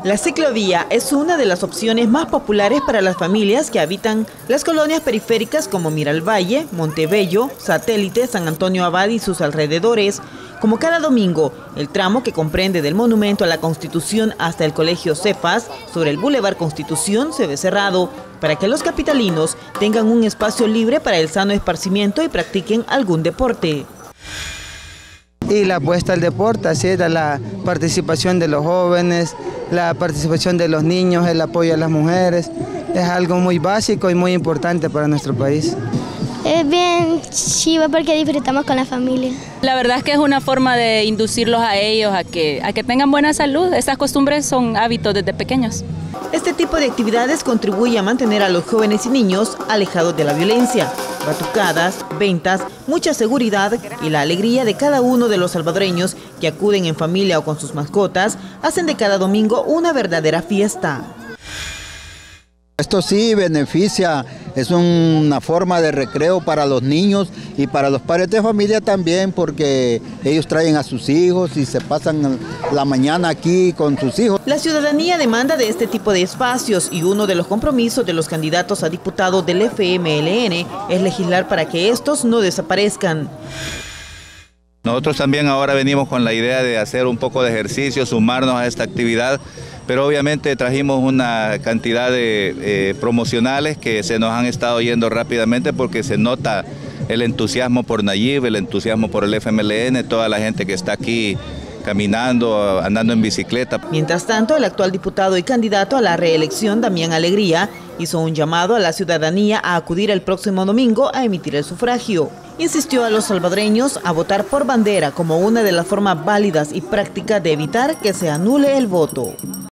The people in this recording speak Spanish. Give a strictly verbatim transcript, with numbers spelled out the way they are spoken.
La ciclovía es una de las opciones más populares para las familias que habitan las colonias periféricas como Miralvalle, Montebello, Satélite, San Antonio Abad y sus alrededores. Como cada domingo, el tramo que comprende del Monumento a la Constitución hasta el Colegio Cephas, sobre el Boulevard Constitución, se ve cerrado para que los capitalinos tengan un espacio libre para el sano esparcimiento y practiquen algún deporte. Y la apuesta al deporte, así era la participación de los jóvenes, la participación de los niños, el apoyo a las mujeres, es algo muy básico y muy importante para nuestro país. Es bien chivo porque disfrutamos con la familia. La verdad es que es una forma de inducirlos a ellos a que, a que tengan buena salud. Estas costumbres son hábitos desde pequeños. Este tipo de actividades contribuye a mantener a los jóvenes y niños alejados de la violencia. Batucadas, ventas, mucha seguridad y la alegría de cada uno de los salvadoreños que acuden en familia o con sus mascotas hacen de cada domingo una verdadera fiesta. Esto sí beneficia, es una forma de recreo para los niños y para los padres de familia también, porque ellos traen a sus hijos y se pasan la mañana aquí con sus hijos. La ciudadanía demanda de este tipo de espacios y uno de los compromisos de los candidatos a diputado del F M L N es legislar para que estos no desaparezcan. Nosotros también ahora venimos con la idea de hacer un poco de ejercicio, sumarnos a esta actividad, pero obviamente trajimos una cantidad de eh, promocionales que se nos han estado yendo rápidamente porque se nota el entusiasmo por Nayib, el entusiasmo por el F M L N, toda la gente que está aquí caminando, andando en bicicleta. Mientras tanto, el actual diputado y candidato a la reelección, Damián Alegría, hizo un llamado a la ciudadanía a acudir el próximo domingo a emitir el sufragio. Insistió a los salvadoreños a votar por bandera como una de las formas válidas y prácticas de evitar que se anule el voto.